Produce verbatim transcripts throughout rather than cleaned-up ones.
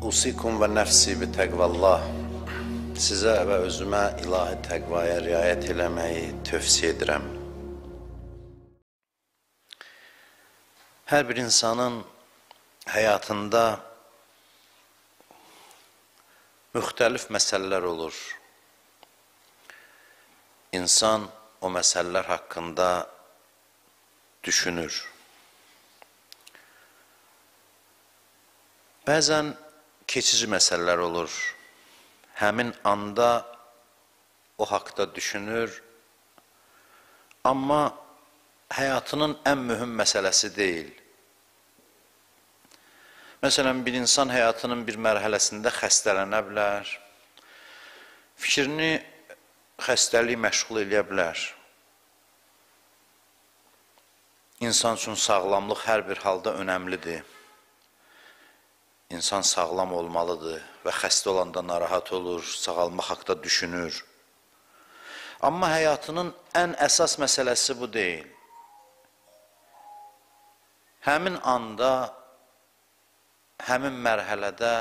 Usikum və nəfsi bi təqvallah. Sizə və özümə ilahi təqvaya riayət eləməyi tövsiyə edirəm. Hər bir insanın həyatında müxtəlif məsələlər olur. İnsan o məsələlər haqqında düşünür. Bəzən keçici məsələlər olur. Həmin anda o haqda düşünür, amma həyatının ən mühüm məsələsi deyil. Məsələn, bir insan həyatının bir mərhələsində xəstələnə bilər, fikrini xəstəliyi məşğul edə bilər. İnsan üçün sağlamlıq hər bir halda önəmlidir. İnsan sağlam olmalıdır və xəstə olanda narahat olur, sağalmaq haqda düşünür. Amma həyatının ən əsas məsələsi bu deyil. Həmin anda, həmin mərhələdə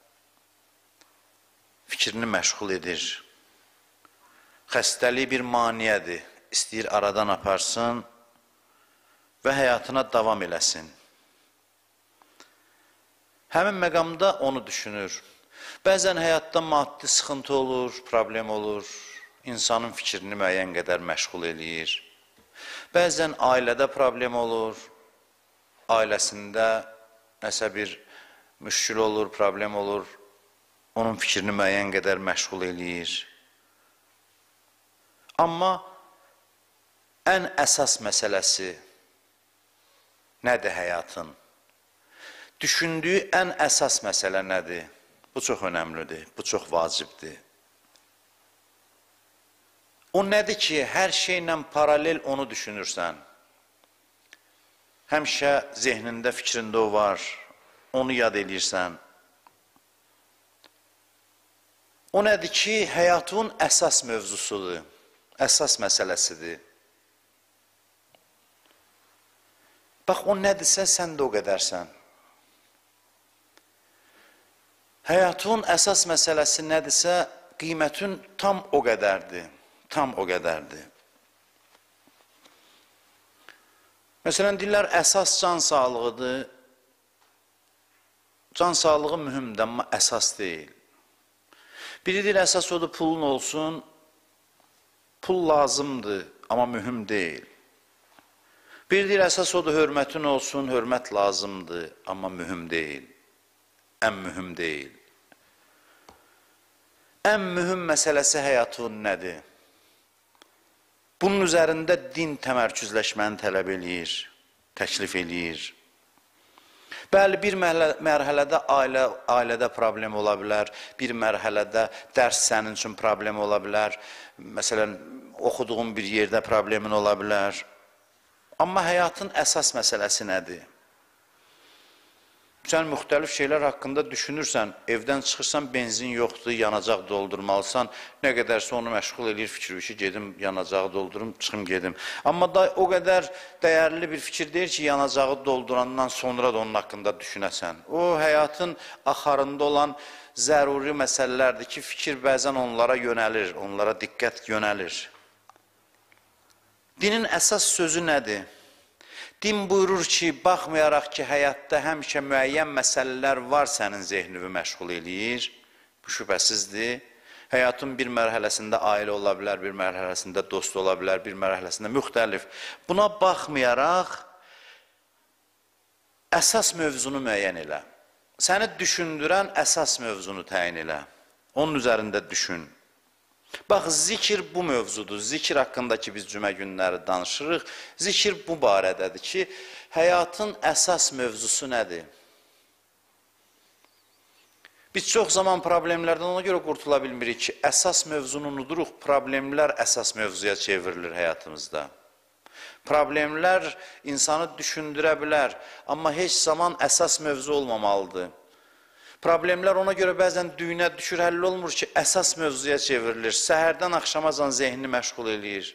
fikrini məşğul edir. Xəstəlik bir maniyədir, istəyir aradan aparsın və həyatına davam eləsin. Həmin məqamda onu düşünür. Bəzən həyatda maddi sıxıntı olur, problem olur, insanın fikrini müəyyən qədər məşğul eləyir. Bəzən ailədə problem olur, ailəsində nəsə bir müşkül olur, problem olur, onun fikrini müəyyən qədər məşğul eləyir. Amma ən əsas məsələsi nədir həyatın? Düşündüyü ən əsas məsələ nədir? Bu çox önəmlidir, bu çox vacibdir. O nədir ki, hər şeylə paralel onu düşünürsən? Həmişə zehnində, fikrində o var, onu yad edirsən. O nədir ki, həyatın əsas mövzusudur, əsas məsələsidir. Bax, o nədirsə, sən də o qədərsən. Həyatın əsas məsələsi nədirsə, qiymətin tam o qədərdir, tam o qədərdir. Məsələn, deyirlər, əsas can sağlığıdır. Can sağlığı mühümdür, amma əsas deyil. Biri deyir, əsas odur, pulun olsun, pul lazımdır, amma mühüm deyil. Biri deyir, əsas odur, hörmətin olsun, hörmət lazımdır, amma mühüm deyil. Ən mühüm deyil. Ən mühüm məsələsi həyatın nədir? Bunun üzərində din təmərküzləşməni tələb eləyir, təklif eləyir. Bəli, bir mərhələdə ailə, ailədə problem ola bilər, bir mərhələdə dərs sənin üçün problem ola bilər, məsələn, oxuduğun bir yerdə problemin ola bilər. Amma həyatın əsas məsələsi nədir? Sən müxtəlif şeylər haqqında düşünürsən, evdən çıxırsan, benzin yoxdur, yanacaq doldurmalısan, nə qədərsə onu məşğul edir fikir ki, gedim yanacağı doldurum, çıxım gedim. Amma da o qədər dəyərli bir fikir deyir ki, yanacağı doldurandan sonra da onun haqqında düşünəsən. O, həyatın axarında olan zəruri məsələlərdir ki, fikir bəzən onlara yönəlir, onlara diqqət yönəlir. Dinin əsas sözü nədir? Din buyurur ki, baxmayaraq ki, həyatda həmişə müəyyən məsələlər var sənin zehnini məşğul eləyir, bu şübhəsizdir. Həyatın bir mərhələsində ailə ola bilər, bir mərhələsində dost ola bilər, bir mərhələsində müxtəlif. Buna baxmayaraq, əsas mövzunu müəyyən elə. Səni düşündürən əsas mövzunu təyin elə. Onun üzərində düşün. Bax, zikir bu mövzudur. Zikir haqqında ki, biz cümə günləri danışırıq. Zikir bu barədədir ki, həyatın əsas mövzusu nədir? Biz çox zaman problemlərdən ona görə qurtula bilmirik ki, əsas mövzunu unuduruq, problemlər əsas mövzuya çevrilir həyatımızda. Problemlər insanı düşündürə bilər, amma heç zaman əsas mövzu olmamalıdır. Problemlər ona görə bəzən düyünə düşür, həll olmur ki, əsas mövzuya çevrilir. Səhərdən axşamacan zehnini məşğul eləyir.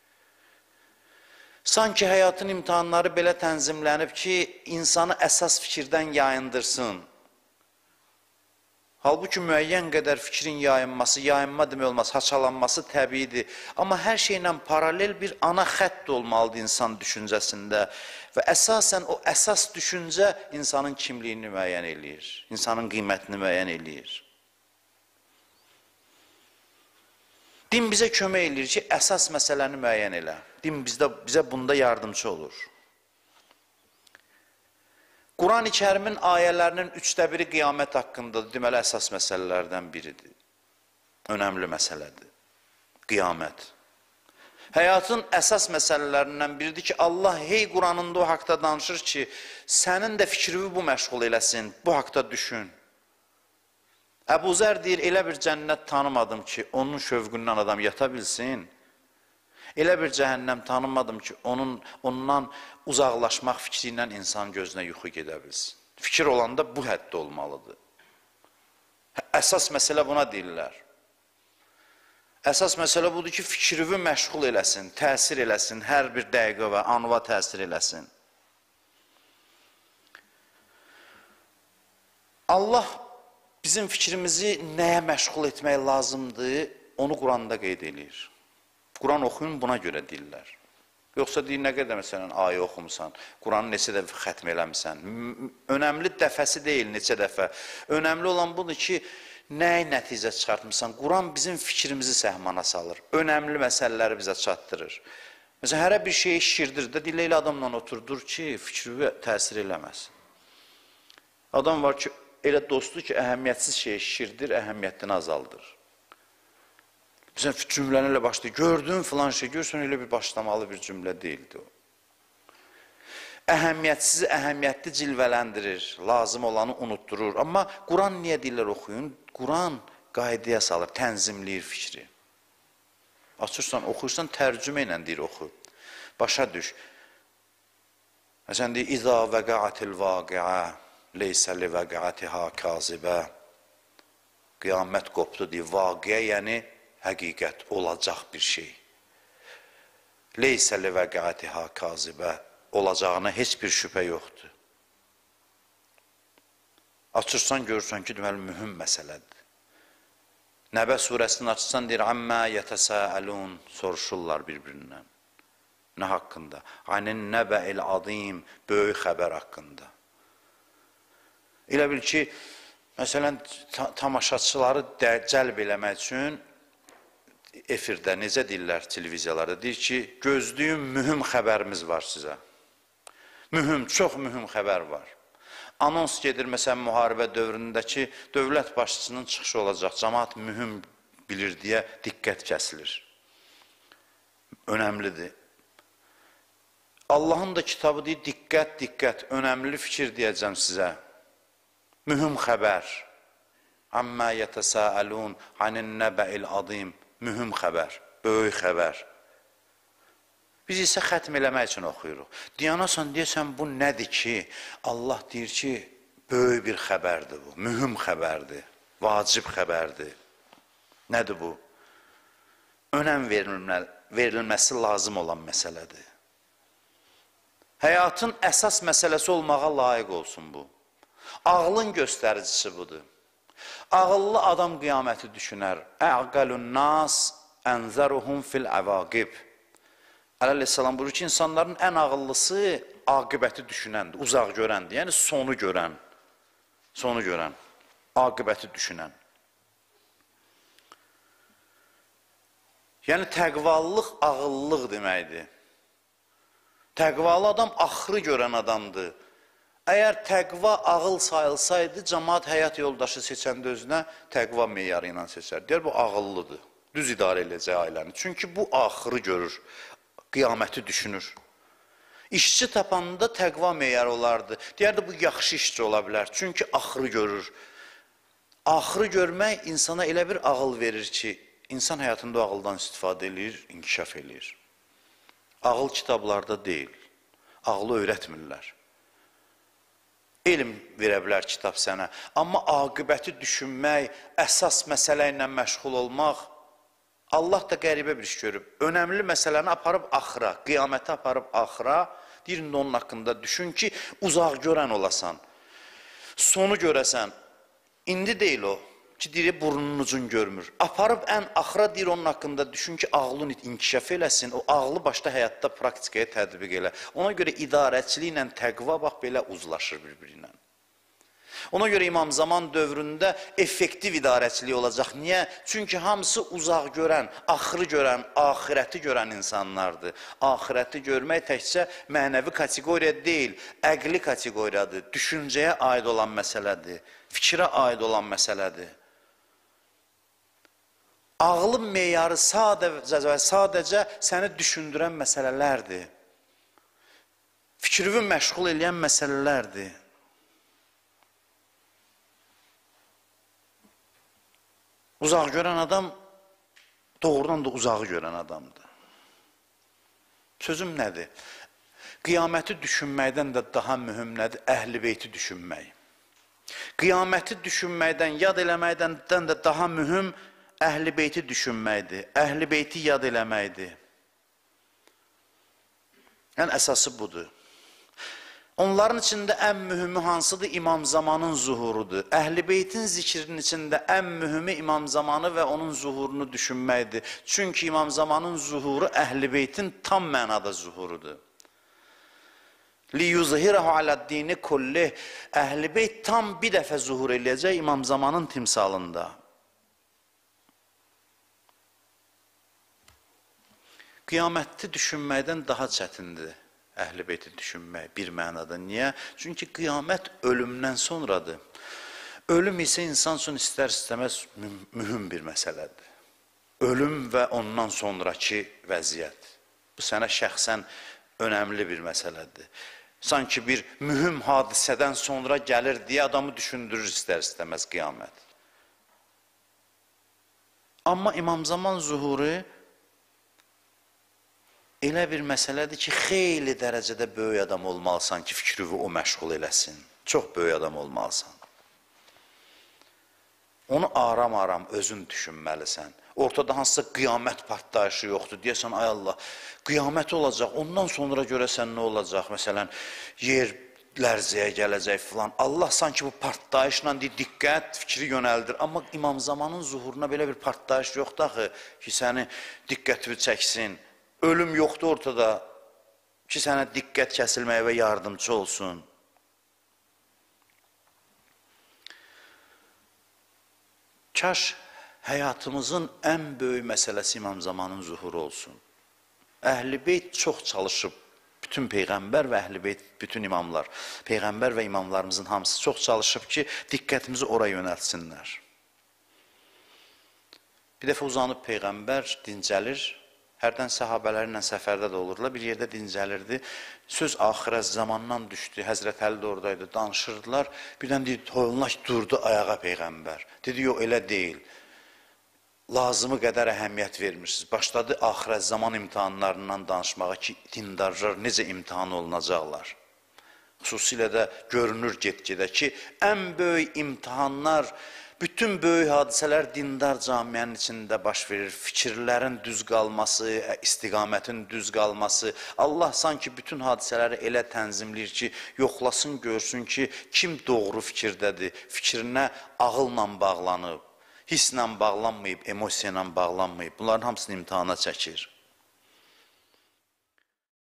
Sanki həyatın imtihanları belə tənzimlənib ki, insanı əsas fikirdən yayındırsın. Halbuki müəyyən qədər fikrin yayınması, yayınma demək olmaz, haçalanması təbiidir. Amma hər şeylə paralel bir ana xətt olmalıdır insan düşüncəsində. Və əsasən o əsas düşüncə insanın kimliyini müəyyən eləyir, insanın qiymətini müəyyən eləyir. Din bizə kömək eləyir ki, əsas məsələni müəyyən elə. Din bizdə, bizə bunda yardımcı olur. Quran-ı Kərimin ayələrinin üçdə biri qiyamət haqqındadır. Deməli, əsas məsələlərdən biridir. Önəmli məsələdir. Qiyamət. Həyatın əsas məsələlərindən biridir ki, Allah hey Quranında o haqda danışır ki, sənin də fikrini bu məşğul eləsin, bu haqda düşün. Əbu Zər deyir, elə bir cənnət tanımadım ki, onun şövqündən adam yata bilsin. Elə bir cəhənnəm tanımadım ki, onun, ondan uzaqlaşmaq fikri ilə insan gözünə yuxu gedə bilsin. Fikir olanda bu həddə olmalıdır. Əsas məsələ buna deyirlər. Əsas məsələ budur ki, fikrini məşğul eləsin, təsir eləsin, hər bir dəqiqə və anva təsir eləsin. Allah bizim fikrimizi nəyə məşğul etmək lazımdır, onu Quranda qeyd edir. Quran oxuyun, buna görə deyirlər. Yoxsa deyir, nə qədər məsələn ayə oxumusan, Quranı neçə dəfə xətm eləmişsən. Önəmli dəfəsi deyil, neçə dəfə. Önəmli olan budur ki, nəyə nəticə çıxartmışsan? Quran bizim fikrimizi səhmana salır. Önəmli məsələləri bizə çatdırır. Məsələn, hərə bir şeyi şişirdir də, dilə ilə adamla oturdur ki, fikri təsir eləməsin. Adam var ki, elə dostu ki, əhəmiyyətsiz şeyi şişirdir, əhəmiyyətini azaldır. Məsələn, cümləni ilə başlayır, gördün filan şey, görsən elə bir başlamalı bir cümlə deyildi o. Əhəmiyyətsizi əhəmiyyətli cilvələndirir, lazım olanı unutturur. Amma Quran niyə deyirlər oxuyun? Quran qaydaya salır, tənzimləyir fikri. Açırsan, oxuyursan, tərcümə ilə deyir oxu. Başa düş. Məsələn, deyir, İzâ vəqəatil vâqiə, leysə li vəqəatihâ kazibə. Qiyamət qopdu, deyir, vaqiə, yəni həqiqət, olacaq bir şey. Leysə li vəqəatihâ kazibə, olacağına heç bir şübhə yoxdur. Açırsan, görürsən ki, deməli, mühüm məsələdir. Nəbə surəsini açırsan, deyir, əmmə yətəsəəlun, soruşurlar bir-birindən. Nə haqqında? Anin nəbə'il azim, böyük xəbər haqqında. Elə bil ki, məsələn, tamaşaçıları cəlb eləmək üçün efirdə, necə deyirlər televiziyalarda, deyir ki, gözlüyün mühüm xəbərimiz var sizə. Mühüm, çox mühüm xəbər var. Anons gedir, məsələn, müharibə dövründəki dövlət başçısının çıxışı olacaq, cəmaat mühüm bilir deyə diqqət kəsilir. Önəmlidir. Allahın da kitabı deyir, diqqət, diqqət, önəmli fikir deyəcəm sizə. Mühüm xəbər. Əmmə yətəsəəlun anin nəbə'il azim. Mühüm xəbər, böyük xəbər. Biz isə xətm eləmək üçün oxuyuruq. Deyanasan, deyəsən, bu nədir ki? Allah deyir ki, böyük bir xəbərdir bu, mühüm xəbərdir, vacib xəbərdir. Nədir bu? Önəm verilmə, verilməsi lazım olan məsələdir. Həyatın əsas məsələsi olmağa layiq olsun bu. Ağlın göstəricisi budur. Ağıllı adam qiyaməti düşünər. Əqəlun nas ənzəruhum fil əvaqib. Əleyhissalam buyurur ki, insanların ən ağıllısı aqibəti düşünəndir, uzaq görəndir. Yəni sonu görən, sonu görən, aqibəti düşünən. Yəni təqvallıq ağıllıq deməkdir. Təqvalı adam axırı görən adamdır. Əgər təqva ağıl sayılsaydı, cəmaat həyat yoldaşı seçəndə özünə təqva meyarı ilə seçər. Deyər, bu ağıllıdır, düz idarə edəcək ailəni. Çünki bu axırı görür, qiyaməti düşünür. İşçi tapanda təqva meyarı olardı. Deyərdi, bu yaxşı işçi ola bilər, çünki axırı görür. Axırı görmək insana elə bir ağıl verir ki, insan həyatında o ağıldan istifadə edir, inkişaf edir. Ağıl kitablarda deyil, ağlı öyrətmirlər. Elm verə bilər kitab sənə, amma aqibəti düşünmək, əsas məsələ ilə məşğul olmaq, Allah da qəribə bir iş görüb. Önəmli məsələni aparıb axıra, qiyaməti aparıb axıra, deyir, onun haqqında düşün ki, uzaq görən olasan, sonu görəsən, İndi deyil o. Ki deyir, burnunun ucun görmür. Aparıb ən axıra deyir, onun haqqında düşün ki, ağlın inkişaf eləsin. O ağlı başda həyatda praktikaya tədbiq elə. Ona görə idarəçiliklə təqva bax, belə uzlaşır bir-birinə. Ona görə İmam Zaman dövründə effektiv idarəçilik olacaq. Niyə? Çünki hamısı uzaq görən, axırı görən, axirəti görən insanlardır. Axirəti görmək təkcə mənəvi kateqoriya deyil, əqli kateqoriyadır, düşüncəyə aid olan məsələdir, fikrə aid olan məsələdir. Ağlın meyarı sadəcə və sadəcə səni düşündürən məsələlərdir. Fikrini məşğul edən məsələlərdir. Uzaq görən adam doğrudan da uzağı görən adamdır. Sözüm nədir? Qiyaməti düşünməkdən də daha mühüm nədir? Əhl-i beyti düşünmək. Qiyaməti düşünməkdən, yad eləməkdən də daha mühüm Əhl-i beyti düşünməkdir, Əhl-i beyti yad eləməkdir. Yəni, əsası budur. Onların içində ən mühümü hansıdır? İmam Zamanın zuhurudur. Əhl-i beytin zikrinin içində ən mühümü İmam Zamanı və onun zuhurunu düşünməkdir. Çünki İmam Zamanın zuhuru Əhl-i beytin tam mənada zuhurudur. لِيُزْهِرَهُ عَلَى الدِّينِ كُلِّهِ Əhl-i beyt tam bir dəfə zuhur eləyəcək İmam Zamanın timsalında. Qiyamətli düşünməkdən daha çətindir Əhl-i beyti düşünmək bir mənada. Niyə? Çünki qiyamət ölümdən sonradır. Ölüm isə insan üçün istər-istəməz mühüm bir məsələdir. Ölüm və ondan sonraki vəziyyət. Bu sənə şəxsən önəmli bir məsələdir. Sanki bir mühüm hadisədən sonra gəlir deyə adamı düşündürür istər-istəməz qiyamət. Amma İmam Zaman zuhuru elə bir məsələdir ki, xeyli dərəcədə böyük adam olmalısan ki, fikrini o məşğul eləsin. Çox böyük adam olmalısan. Onu aram-aram özün düşünməlisən. Ortada hansısa qiyamət partlayışı yoxdur. Deyəsən, ay Allah, qiyamət olacaq, ondan sonra görəsən nə olacaq? Məsələn, yer lərzəyə gələcək filan. Allah sanki bu partlayışla diqqət, fikri yönəldir. Amma İmam Zamanın zuhuruna belə bir partlayış yoxdur axı ki, səni diqqətini çəksin. Ölüm yoxdur ortada ki, sənə diqqət kəsilməyə və yardımcı olsun. Kaş həyatımızın ən böyük məsələsi İmam Zamanın zuhuru olsun. Əhl-i beyt çox çalışıb, bütün Peyğəmbər və Əhl-i beyt, bütün imamlar, Peyğəmbər və imamlarımızın hamısı çox çalışıb ki, diqqətimizi oraya yönəltsinlər. Bir dəfə uzanıb Peyğəmbər dincəlir, hərdən səhabələrlə səfərdə də olurlar, bir yerdə dincəlirdi. Söz axirət zamandan düşdü, Həzrət Əli də oradaydı, danışırdılar. Birdən deyir, toyunlaş durdu ayağa Peyğəmbər. Dedi, yox, elə deyil. Lazımı qədər əhəmiyyət vermirsiniz. Başladı axirət zaman imtihanlarından danışmağa ki, dindarlar necə imtihan olunacaqlar. Xüsusilə də görünür get-gedə ki, ən böyük imtihanlar, bütün böyük hadisələr dindar camiənin içində baş verir. Fikirlərin düz qalması, istiqamətin düz qalması. Allah sanki bütün hadisələri elə tənzimləyir ki, yoxlasın, görsün ki, kim doğru fikirdədir, fikrinə ağılla bağlanıb, hisslə bağlanmayıb, emosiya ilə bağlanmayıb. Bunların hamısını imtihana çəkir.